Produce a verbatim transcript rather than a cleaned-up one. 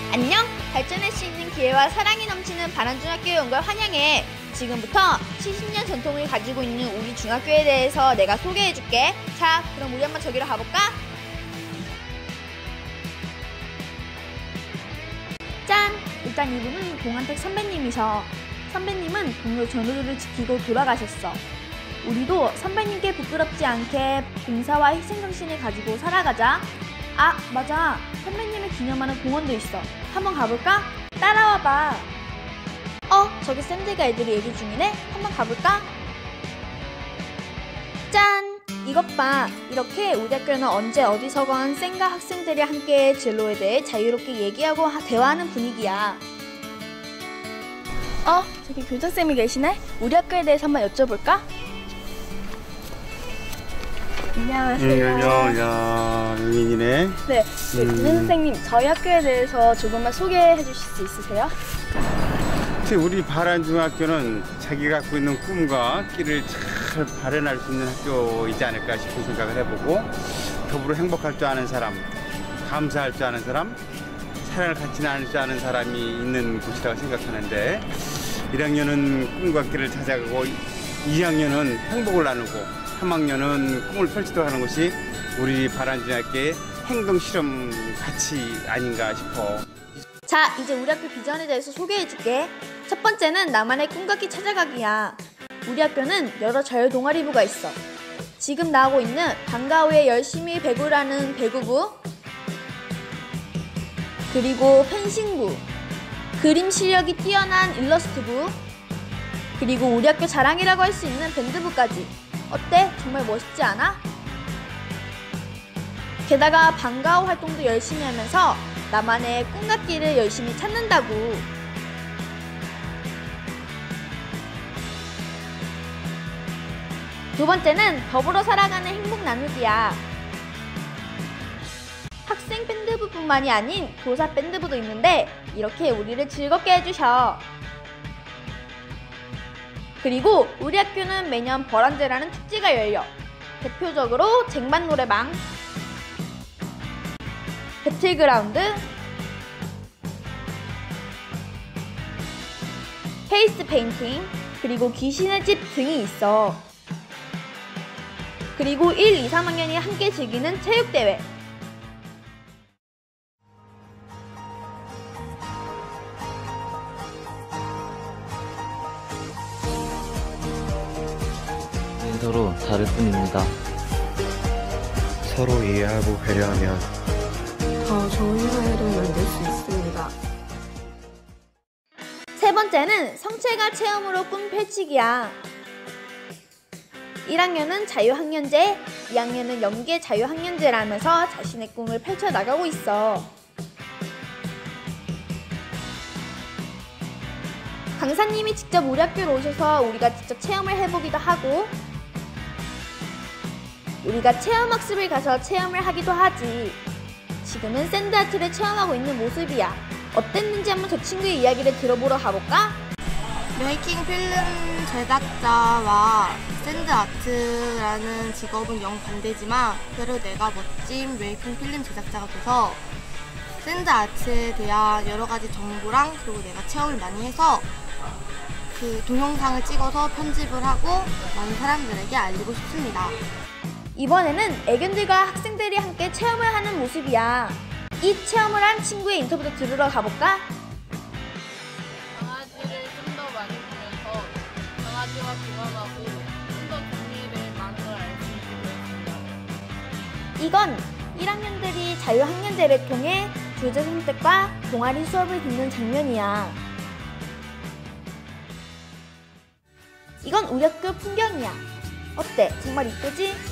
안녕! 발전할 수 있는 기회와 사랑이 넘치는 바람중학교에 온 걸 환영해. 지금부터 칠십 년 전통을 가지고 있는 우리 중학교에 대해서 내가 소개해줄게. 자, 그럼 우리 한번 저기로 가볼까? 짠! 일단 이분은 공한택 선배님이셔. 선배님은 동료 전우들을 지키고 돌아가셨어. 우리도 선배님께 부끄럽지 않게 봉사와 희생정신을 가지고 살아가자. 아, 맞아. 선배님을 기념하는 공원도 있어. 한번 가볼까? 따라와봐. 어, 저기 샌드가 애들이 얘기 중이네? 한번 가볼까? 짠! 이것 봐. 이렇게 우리 학교는 언제 어디서건 쌤과 학생들이 함께 진로에 대해 자유롭게 얘기하고 하, 대화하는 분위기야. 어, 저기 교장쌤이 계시네? 우리 학교에 대해서 한번 여쭤볼까? 안녕하세요. 음, 야, 용인이네. 네, 네 음. 교장 선생님, 저희 학교에 대해서 조금만 소개해 주실 수 있으세요? 우리 바람중학교는 자기가 갖고 있는 꿈과 길을 잘 발현할 수 있는 학교이지 않을까 싶은 생각을 해보고, 더불어 행복할 줄 아는 사람, 감사할 줄 아는 사람, 사랑을 같이 나눌 줄 아는 사람이 있는 곳이라고 생각하는데, 일 학년은 꿈과 길을 찾아가고 이 학년은 행복을 나누고 삼 학년은 꿈을 펼치도록 하는 것이 우리 바람중학교의 행동실험 가치 아닌가 싶어. 자, 이제 우리 학교 비전에 대해서 소개해줄게. 첫 번째는 나만의 꿈과 길 찾아가기야. 우리 학교는 여러 자유 동아리부가 있어. 지금 나오고 있는 방과 후에 열심히 배구를 하는 배구부, 그리고 펜싱부, 그림 실력이 뛰어난 일러스트부, 그리고 우리 학교 자랑이라고 할 수 있는 밴드부까지. 어때? 정말 멋있지 않아? 게다가 방과 후 활동도 열심히 하면서 나만의 꿈과 길을 열심히 찾는다고. 두 번째는 더불어 살아가는 행복 나누기야. 학생 밴드부뿐만이 아닌 교사 밴드부도 있는데 이렇게 우리를 즐겁게 해주셔. 그리고 우리 학교는 매년 버란제라는 축제가 열려. 대표적으로 쟁반 노래방, 배틀그라운드, 페이스 페인팅, 그리고 귀신의 집 등이 있어. 그리고 일, 이, 삼 학년이 함께 즐기는 체육대회. 서로 다를 뿐입니다. 서로 이해하고 배려하면 더 좋은 사회를 만들 수 있습니다. 세 번째는 성취감 체험으로 꿈 펼치기야. 일 학년은 자유학년제, 이 학년은 연계 자유학년제라면서 자신의 꿈을 펼쳐나가고 있어. 강사님이 직접 우리 학교로 오셔서 우리가 직접 체험을 해보기도 하고, 우리가 체험학습을 가서 체험을 하기도 하지. 지금은 샌드아트를 체험하고 있는 모습이야. 어땠는지 한번 저 친구의 이야기를 들어보러 가볼까? 메이킹 필름 제작자와 샌드아트라는 직업은 영반대지만 그래도 내가 멋진 메이킹 필름 제작자가 돼서 샌드아트에 대한 여러 가지 정보랑 그리고 내가 체험을 많이 해서 그 동영상을 찍어서 편집을 하고 많은 사람들에게 알리고 싶습니다. 이번에는 애견들과 학생들이 함께 체험을 하는 모습이야. 이 체험을 한 친구의 인터뷰도 들으러 가볼까? 강아지를 좀 더 많이 보면서 강아지와 교감하고 좀 더 정리에 대해 많은 걸 알 수 있게 되었습니다. 이건 일 학년들이 자유학년제를 통해 교재 선택과 동아리 수업을 듣는 장면이야. 이건 우리 학교 풍경이야. 어때? 정말 이쁘지?